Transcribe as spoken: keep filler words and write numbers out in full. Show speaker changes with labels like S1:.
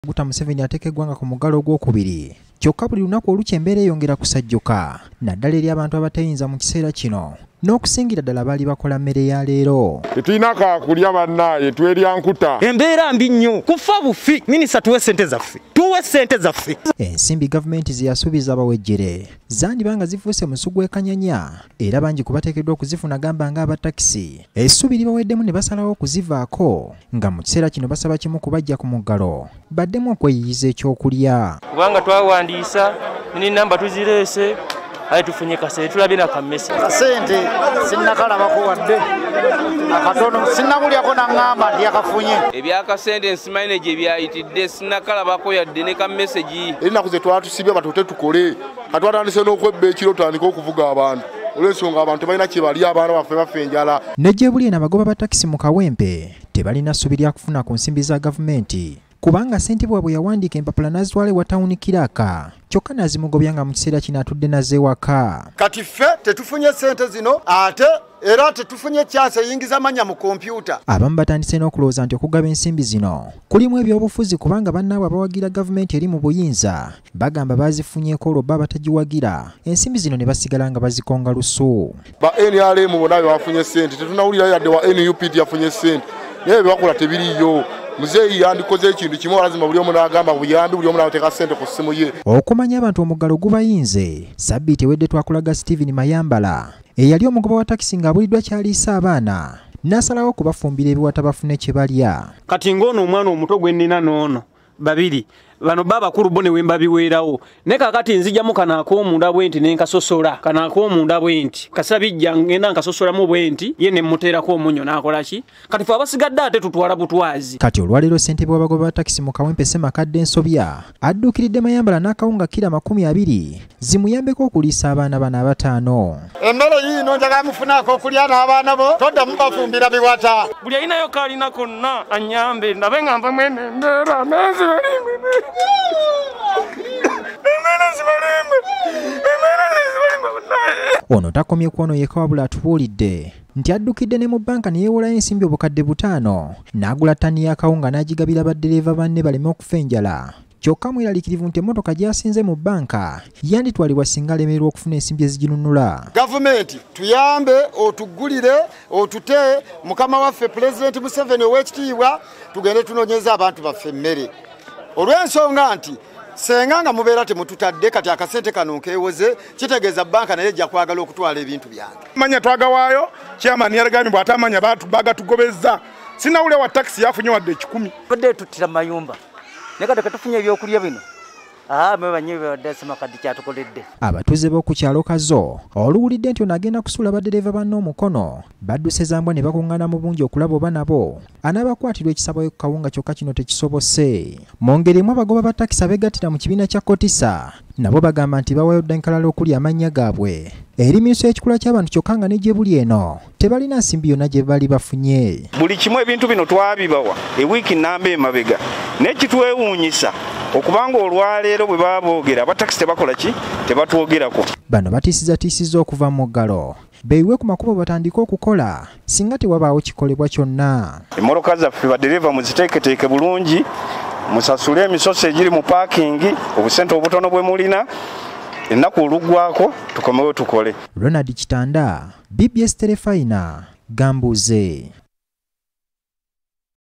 S1: Guta Museveni ateka eggwanga ku muggalo ogwokubiri kyokka buli lunaku olukya embeera eyongera kusajjuka naddala eri abantu abatayinza mu kiseera kino n'okusingira ddala baali bakola mmere ya leero.
S2: Tetulina kaakulya bannaaye twerya nkuta.
S3: Embeera mbi nnyo kufa bufi. Minisita tuwe ssente zaffe tuwe ssente zaffe.
S1: Ensimbi gavumenti ze yasuubiza abawejjere zandiba nga zifuuse musu gw'ekanyanya era bangi kubateekeddwa okuzifuna gamba nga abatakisi essuubi libaweddemu ne basalawo okuzivaako nga mu kiseera kino basaba kimu kubajja ku muggalo baddemu okweyiyiza ekyokulya.
S4: Kubanga twawandiisa ni namba tuzireese aye tufunye kasente tulabye na kamese
S5: kasente sinnakalabako wadde akatono sinnamulyako naŋŋamba ndi akafunye
S6: ebyakasente nsimanyi gye byayitidde sinnakalabako yadde ne kamesegi
S2: ennaku ze twatusibye batute tukole katwatandise n'okwebba ekiro tutandika okuvuga abantu olw'ensonga abantu balina kye bali abaana baffe baffe enjala.
S1: Nejjebuli eno abagoba ba takisi mu Kawempe tebalina ssuubi lya kufuna ku nsimbi za gavumenti kubanga ssente bwabwe yawandiika empapula n'azitwala ewa tawuni Kiraaka kyokka n'azimugobya nga mu kiseera kino atudde nazze waka.
S5: Kati ffe tetufunye ssente zino ate era tetufunye chance eyingiza amanya mu kompyuta.
S1: Abamu batandise n'okulowooza nti okugaba ensimbi zino kulimu ebyobufuzi kubanga bannaabwe abawagira gavumenti eri mu buyinza bagamba bazifunyeeko olwo bba batagiwagira ensimbi zino ne basigala nga bazikonga lusu.
S2: Ba N R M bonna bafunye ssente tetunawulira yadde wa N U P D yafunye ssente naye bebakola tebiriyo. Muzeeyi yandikoze ekintu kimu lazima buli omu n'agamba buyambi buli omu n'ateeka ssente ku ssimu ye.
S1: Okumanya abantu omuggalo gubayinze sabbiiti ewedde twakulaga Stephen Mayambala eyali omugoba wa takisi ng'abuliddwa kyaliisa abaana n'asalawo kubafumbira ebiwata bafune kye balya.
S3: Kati ng'ono omwana omuto gwe nnina n'ono babiri bano baba bakulu bo ne wemba biweerawo ne kakati nzijjamu kana ak'omunda bwenti n'enkasosola kana ak'omunda bwenti kasabijja ngenda nkasosolamu bwenti ye ne mmuteerako omunyo n'akola ki kati fe abasigadde ate tutwala butwazi. Kati
S1: olwaleero ssentebe w'abagoba ba takisi mu Kawempe Ssemakadde Nsobya adduukiridde Mayambala n'akawunga kira makumi abiri zimuyambeko okuliisa abaana bano abataano.
S5: Emmere yiino njagala mufunaako okulya n'abaana bo toddamu bafumbira biwata.
S4: buli alinayo kaalina konna anyambe ndabe nga nva mwene embeera menzi balimbe
S1: ono takomye kwono yeka wabula atubuulidde nti addukidde ne mu bbanka ne yeewolayo ensimbi obukadde butaano n'agula ttani y'akawunga n'agigabira baddereeva banne baleme okufa enjala kyokka mweraliikirivu nti emmotoka gy'asinze mu bbanka yanditwalibwa singa alemererwa okufuna ensimbi eziginunula.
S5: Gavumenti tuyambe otuggulire otute mukama waffe Pulezidenti Museveni ow'ekitiibwa tugende tunoonyeza abantu baffe emmere olw'ensonga nti senga nga mubeera temututadde kati akasente kano nkeewoze kitegeeza bbanka naye ejja kwagala okutwala ebintu byange.
S2: Manya twagawaayo chairman yalagambye bw'atamanya bagatugobezza sinawulira wa takisi yafunye wadde ekikumi.
S7: Badde tuttira mayumba naye kati katufunye ebyokulya bino Ah, mwebanyi bwadde Ssemakadde kyatukoledde.
S1: Abatuuze b'oku kyalo Kazo oluwulidde nti ono agenda kusuula baddereeva banne omukono badduse zambwa ne bakuŋŋaana mu bungi okulaba oba nabo anaabakwatirwa ekisabo ku kawunga kyokka kino tekisobose. Mu ngeri emu abagoba ba takisi abeegattira mu kibiina kya Kotisa nabo bagamba nti bawayo ddankalala okuli amannya gaabwe eri minisitule y'ekikula ky'abantu kyokka nga n'egyebuli eno tebalina nsimbi yonna gye bali bafunye.
S8: Buli kimu ebintu bino twabibawa ewiiki nnamba emabega n'ekitwewuunyisa okubanga olwaleero bwe baba boogera abatakisi tebakola ki tebatwogerako.
S1: Bano batiisizatiisizza okuva mu ggalo beeyiwe ku makubo batandike okukola singa tewabaawo kikolebwa kyonna.
S8: Emmotoka zaffe baddereeva muziteeketeeke bulungi musasule emisoso egiri mu paakingi obusente obutono bwe mulina ennaku oluggwako tukomewo tukole.
S1: Ronald Kitanda, B B S Terefayina, Gambuuze.